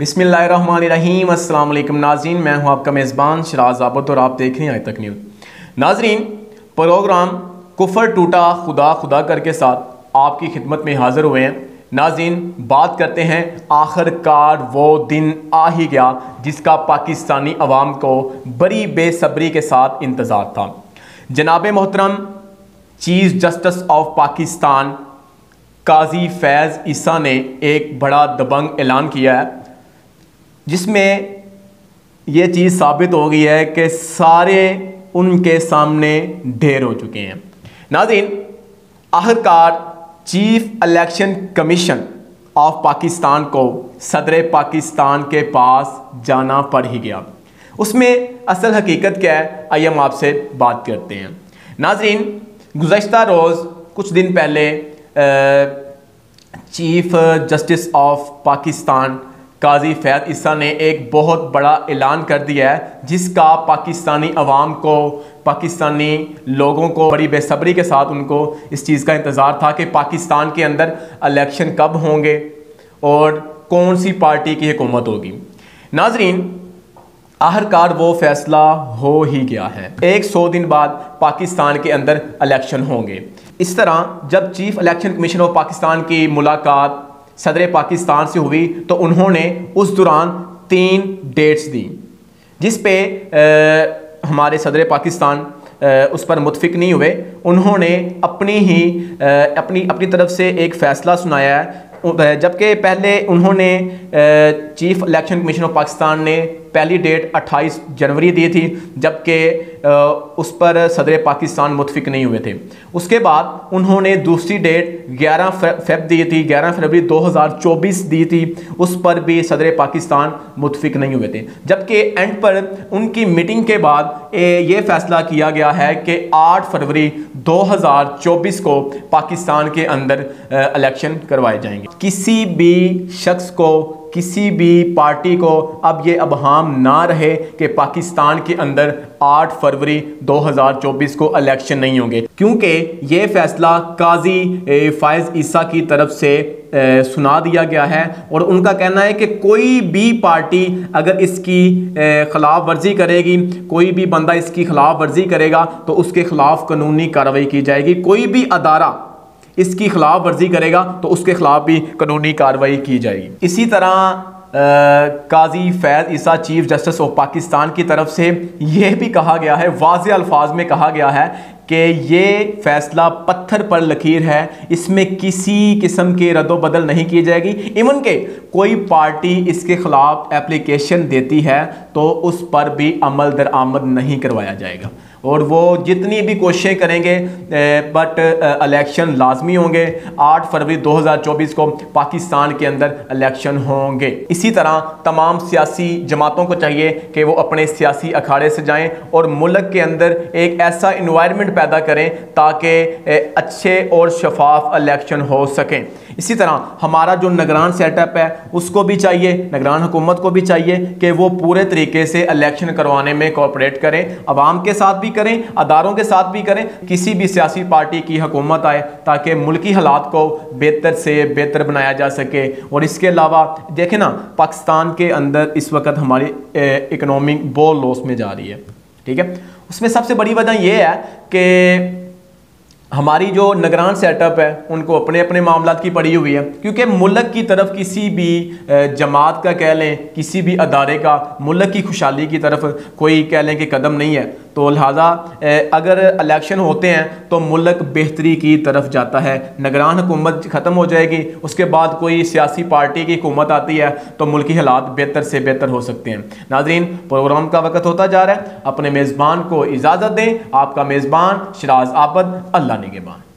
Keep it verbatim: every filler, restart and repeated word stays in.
बिस्मिल्लाहिर्रहमानिर्रहीम। अस्सलाम वालेकुम नाज़रीन, मैं हूं आपका मेज़बान शराज आबद और आप देख रहे हैं आज तक न्यूज़। नाज़रीन, प्रोग्राम कुफर टूटा खुदा खुदा कर के साथ आपकी खिदमत में हाज़िर हुए हैं। नाज़रीन, बात करते हैं आखिरकार वो दिन आ ही गया जिसका पाकिस्तानी अवाम को बड़ी बेसब्री के साथ इंतज़ार था। जनाब मोहतरम chief justice of Pakistan Qazi Faez Isa ने एक बड़ा दबंग ऐलान किया है, जिसमें ये चीज़ साबित हो गई है कि सारे उनके सामने ढेर हो चुके हैं। नाज़रीन, आखिरकार chief election commission of Pakistan को सदर पाकिस्तान के पास जाना पड़ ही गया। उसमें असल हकीकत क्या है, आइए हम आपसे बात करते हैं। नाज़रीन, गुज़श्ता रोज़ कुछ दिन पहले chief justice of Pakistan Qazi Faez Isa ने एक बहुत बड़ा ऐलान कर दिया है, जिसका पाकिस्तानी अवाम को, पाकिस्तानी लोगों को बड़ी बेसब्री के साथ उनको इस चीज़ का इंतज़ार था कि पाकिस्तान के अंदर इलेक्शन कब होंगे और कौन सी पार्टी की हुकूमत होगी। नाज़रीन, आखिरकार वो फैसला हो ही गया है। एक सौ दिन बाद पाकिस्तान के अंदर इलेक्शन होंगे। इस तरह जब chief election commission of Pakistan की मुलाकात सदर पाकिस्तान से हुई तो उन्होंने उस दौरान तीन डेट्स दी, जिस पे आ, हमारे सदर पाकिस्तान आ, उस पर मुतफिक नहीं हुए। उन्होंने अपनी ही आ, अपनी अपनी तरफ से एक फ़ैसला सुनाया है, जबकि पहले उन्होंने chief election commission of Pakistan ने पहली डेट अट्ठाईस जनवरी दी थी, जबकि उस पर सदर पाकिस्तान मुतफिक नहीं हुए थे। उसके बाद उन्होंने दूसरी डेट ग्यारह फेब दी थी, ग्यारह फरवरी दो हज़ार चौबीस दी थी, उस पर भी सदर पाकिस्तान मुतफिक नहीं हुए थे। जबकि एंड पर उनकी मीटिंग के बाद ये फैसला किया गया है कि आठ फरवरी दो हज़ार चौबीस को पाकिस्तान के अंदर इलेक्शन करवाए जाएंगे। किसी भी शख्स को, किसी भी पार्टी को अब ये अबहाम ना रहे कि पाकिस्तान के अंदर आठ फरवरी दो हज़ार चौबीस को इलेक्शन नहीं होंगे, क्योंकि ये फैसला काजी फैज़ ईसा की तरफ से ए, सुना दिया गया है और उनका कहना है कि कोई भी पार्टी अगर इसकी खिलाफ वर्जी करेगी, कोई भी बंदा इसकी खिलाफ वर्जी करेगा तो उसके खिलाफ कानूनी कार्रवाई की जाएगी। कोई भी अदारा इसकी खिलाफ वर्जी करेगा तो उसके खिलाफ भी कानूनी कार्रवाई की जाएगी। इसी तरह Qazi Faez Isa chief justice of Pakistan की तरफ से यह भी कहा गया है, वाज़े अल्फाज में कहा गया है कि ये फैसला पत्थर पर लकीर है, इसमें किसी किस्म की रद्दोबदल नहीं की जाएगी। इवन के कोई पार्टी इसके खिलाफ एप्लीकेशन देती है तो उस पर भी अमल दरामद नहीं करवाया जाएगा और वो जितनी भी कोशिशें करेंगे, बट इलेक्शन लाजमी होंगे। आठ फरवरी दो हज़ार चौबीस को पाकिस्तान के अंदर इलेक्शन होंगे। इसी तरह तमाम सियासी जमातों को चाहिए कि वो अपने सियासी अखाड़े से जाएं और मुल्क के अंदर एक ऐसा इन्वायरमेंट पैदा करें ताकि अच्छे और शफाफ इलेक्शन हो सकें। इसी तरह हमारा जो निगरान सेटअप है उसको भी चाहिए, निगरान हुकूमत को भी चाहिए कि वो पूरे तरीके से इलेक्शन करवाने में कोऑपरेट करें, अवाम के साथ भी करें, अदारों के साथ भी करें। किसी भी सियासी पार्टी की हुकूमत आए ताकि मुल्की हालात को बेहतर से बेहतर बनाया जा सके। और इसके अलावा देखें ना, पाकिस्तान के अंदर इस वक्त हमारी इकनॉमिक बहुत लॉस में जा रही है, ठीक है। उसमें सबसे बड़ी वजह यह है कि हमारी जो निगरान सेटअप है उनको अपने अपने मामलात की पड़ी हुई है, क्योंकि मुल्क की तरफ किसी भी जमात का कह लें, किसी भी अदारे का मुल्क की खुशहाली की तरफ कोई कह लें कि कदम नहीं है। तो लिहाजा अगर इलेक्शन होते हैं तो मुल्क बेहतरी की तरफ जाता है। निगरान हुकूमत ख़त्म हो जाएगी, उसके बाद कोई सियासी पार्टी की हुकूमत आती है तो मुल्की हालात बेहतर से बेहतर हो सकते हैं। नाज़रीन, प्रोग्राम का वक्त होता जा रहा है, अपने मेज़बान को इजाज़त दें। आपका मेज़बान शराज आबद, अल्लाह निगहबान।